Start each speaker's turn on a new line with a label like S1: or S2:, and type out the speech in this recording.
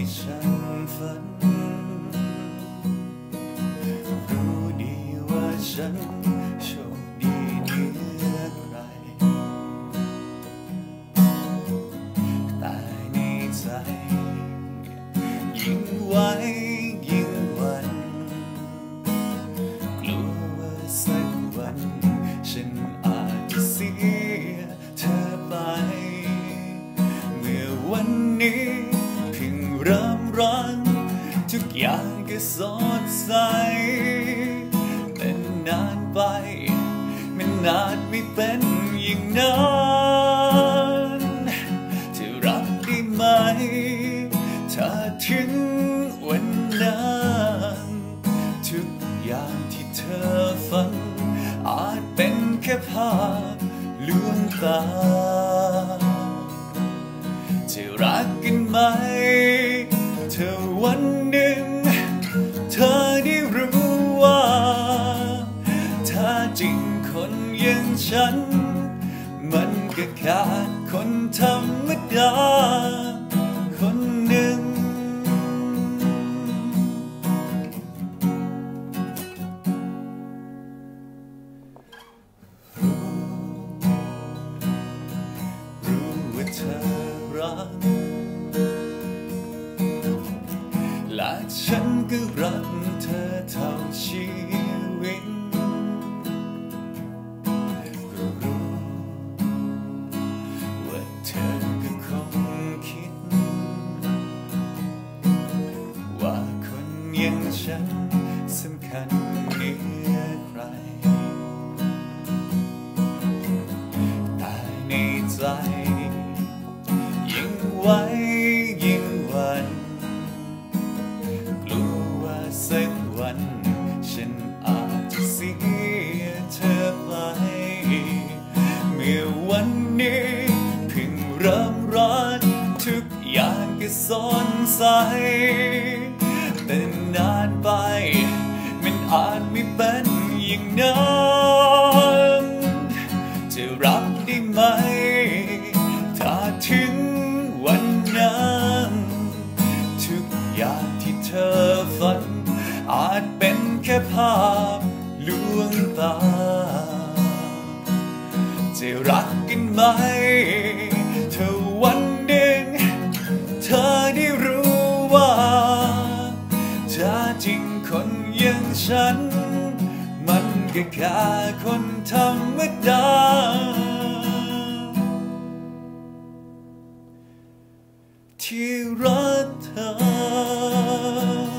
S1: ฉันฝันรู้ดีว่าฉันโชคดีเหนือใครแต่ในใจยิ่งไว้ยิ่งหวั่นกลัวว่าสักวันฉันอาจจะเสียเธอไปเมื่อวันนี้เพิ่งเริ่มรักทุกอย่างก็สดใสแต่นานไปมันอาจไม่เป็นอย่างนั้นจะรับได้ไหมถ้าถึงวันนั้นทุกอย่างที่เธอฝันอาจเป็นแค่ภาพลวงตาจะรักกันไหมเธอวันหนึ่งเธอได้รู้ว่าถ้าจริงคนอย่างฉันมันก็แค่คนธรรมดาคนหนึ่งรู้ว่าเธอรักและฉันก็รักเธอเท่าชีวิตก็รู้ว่าเธอก็คงคิดว่าคนอย่างฉันสำคัญเหนือใครแต่ในใจยิ่งไว้ยิ่งหวั่นกลัวว่าสักวันฉันอาจจะเสียเธอไปเมื่อวันนี้เพิ่งเริ่มรักทุกอย่างก็สดใสแต่นานไปมันอาจไม่เป็นอย่างนั้นจะรับได้ไหมถ้าถึงวันนั้นทุกอย่างที่เธอฝันอาจเป็นแค่ภาพลวงตาจะรักกันไหมเธอวันหนึ่งเธอได้รู้ว่าถ้าจริงคนอย่างฉันมันก็แค่คนธรรมดาที่รักเธอ